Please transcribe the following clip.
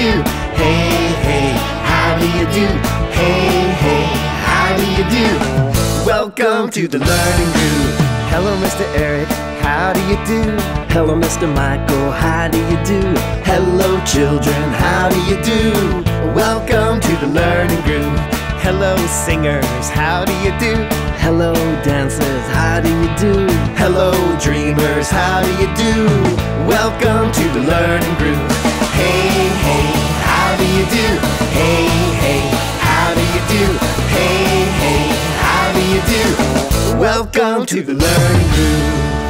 do? Hey, hey, how do you do? Hey, hey, how do you do? Welcome to the Learning Groove. Hello, Mr. Eric, how do you do? Hello, Mr. Michael, how do you do? Hello, children, how do you do? Welcome to the Learning Groove. Hello, singers, how do you do? Hello, dancers, how do you do? Hello, dreamers, how do you do? Welcome to the Learning Groove. Hey, hey, how do you do? Hey, hey, how do you do? Hey, hey, how do you do? Welcome to the Learning Groove.